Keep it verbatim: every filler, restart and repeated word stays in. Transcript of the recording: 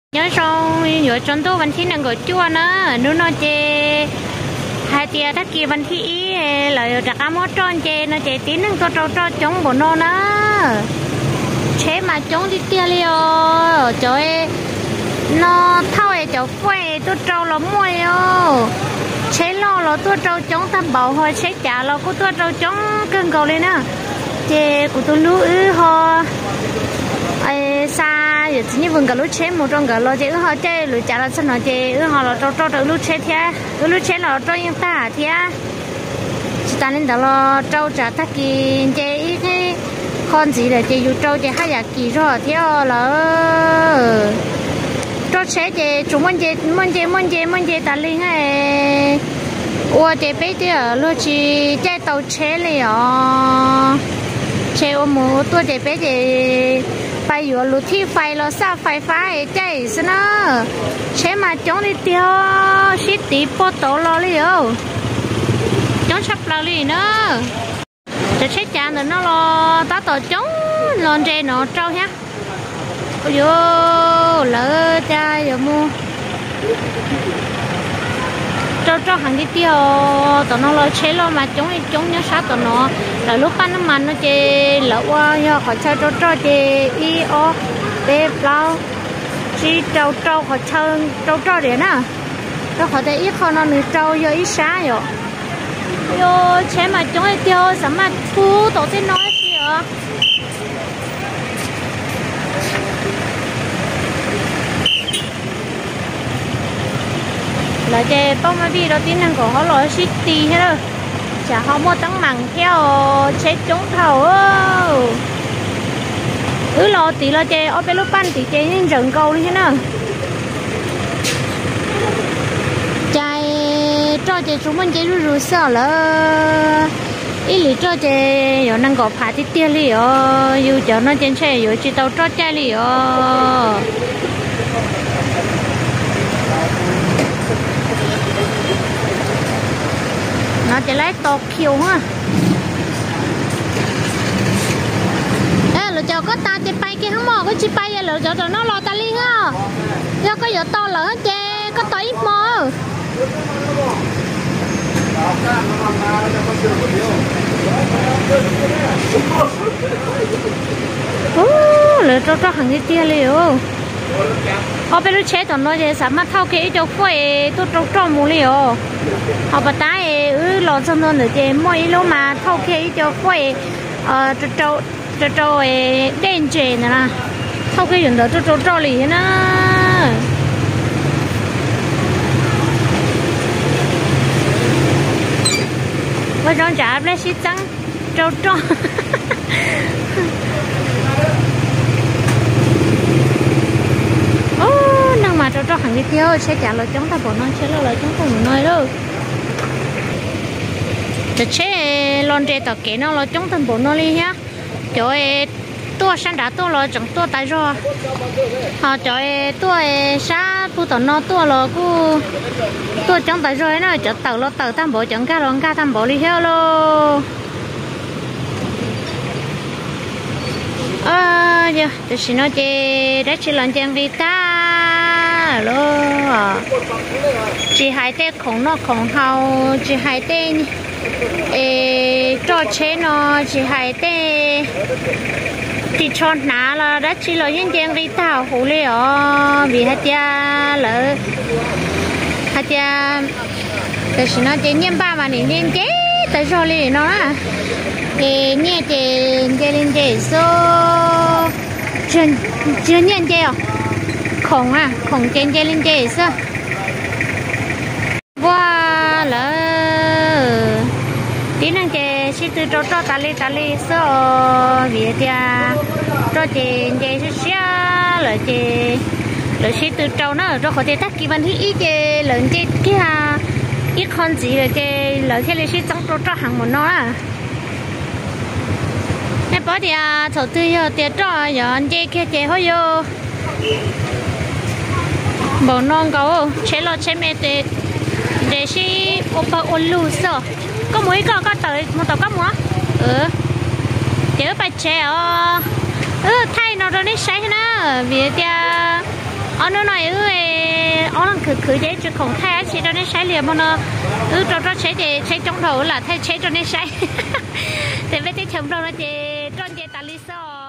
nhớ xong nhớ trong tôi vẫn thi năng gọi chua nữa nếu nó chê hai tia thắt kia vẫn thi lời đặt áo mót tròn chê nó chê tí năng tôi trâu trâu chống bộ nó nữa chế mà chống đi tia liều trời nó thao ấy cháu quay tôi trâu nó mùi ô chế lo nó tôi trâu chống tham bảo hồi chế trả nó của tôi trâu chống cơn cầu lên nữa chê của tôi lú ư ho ai xa giờ chỉ như vườn cả lúa chế một trong cả lúa chế họ chế lúa chả là sao nó chế ư họ là cho cho được lúa chế thế lúa chế là cho những ta thế chỉ ta nên đó là trâu chả thắc kỳ chế ít cái con gì là chế yêu trâu chế hai giả kỳ rồi thế là trâu chế chế chúng mình chế mình chế mình chế mình chế ta linh hay ủa chế bé chế ở lúa chỉ chế tàu chế liền chế ôm một tua chế bé chế phảiอยู่ลูที่ไฟเราซาไฟฟ้าไอ้ใจสินะใช้มาจ้องนิดเดียวชิดตีปอโตเราเลยเหรอจ้องชับเราเลยเนอะจะใช้จานเดี๋ยวnó lo taต่อจ้องลอนเจnó trâu nhá ôi yo lỡ cha giờ mua trâu trâu hàng đi tiêu tụi nó lo chế lo mà chống chống nhớ sát tụi nó là lúc ăn nó mặn nó chê lỡ qua do họ chơi trâu trâu chê y o bê bao chỉ trâu trâu họ chơi trâu trâu đấy nè nó họ thấy ít họ nó nửa trâu do ít xá rồi yo chế mà chống đi tiêu sao mà thu tổ tiên nói gì ạ là chè bông mà đi đầu tiên năng của họ nói city hết rồi chả họ mua tăng mặn theo chế chống thầu ứ lo tí lo chè ở bên lúc ban tí chè nên rừng câu đi thế nào chai cho chè chúng mình chè rú rú sợ là ý lý cho chè có năng có phá tí tiền li ở yêu cho nó trên xe yêu chỉ tàu cho chai li ở nó chỉ lấy tọt kiều ha, ê lỡ cho có ta chỉ bay kia không mò có chỉ bay vậy lỡ cho cho nó lo ta liên ha, do có giờ to lỡ chê có to ít mò, lỡ cho cho hàng cái tia liều họ bây giờ chế tụi nó thì sắm mắt thao cái chỗ quay tôi trâu trâu mua liều họ bắt tay ừ lò xong rồi thì mỗi lúc mà thao cái chỗ quay ờ trâu trâu trâu trâu đen chè nè thao cái chuyện đó trâu trâu trâu lì nữa với trong chả lấy xí trắng trâu trâu năng mà cho cho hàng đi theo sẽ trả lời chúng ta bỏ nói sẽ là lời chúng ta muốn nói đâuจะเช่ลอนเจต่อเก๋น้องเราจ้องทันบนนอลี่ฮะจอยตัวสันดาตัวเราจังตัวตายรอฮะจอยตัวซาผู้ต่อนอตัวเรากูตัวจังตายรอเนาะจะเต่าเราเต่าทำบ่จังกะรองกะทำบ่ลี่เฮโลเออเดี๋ยวจะสิน้อยเจได้ชิลอนจังดีตาโลchỉ hai tên khổng nó khổng hào chỉ hai tên ê cho chế nó chỉ hai tên thì cho ná là đã chỉ là những chuyện đi tao hú lệ ở vì hai tia lỡ hai tia tại sao nó chỉ nhân ba mà nên nên chế tại sao lệ nó thì nghe chế chế lên chế số chưa chưa nhận chế à khổng à khổng trên chế lên chế sao qua lỡ tí năng chè chỉ từ cho cho ta li ta li so việt ya cho chè chè xí xí lỡ chè lỡ chỉ từ trâu nó cho họ chè tắc kỳ văn ít chè lợn chè kia ít con gì là chè lỡ chè li chỉ trong cho cho hàng một nó à em bỏ đi à thầu tư giờ tiền cho giờ anh chè kia chè hơi vô bộ non cầu chế lo chế mẹ tê để xí oppa olu so có mỗi có có tới một tàu có mua ừ chớ ไป chế ờ ừ thay nó rồi đi sai nữa vì tia ở nó nói ư ở lần khử khử giấy cho không thay chỉ cho nên sai liền mà nó ư cho cho sai để sai trong đầu là thay sai cho nên sai thì bây giờ chồng đâu nó chỉ cho chị ta lý do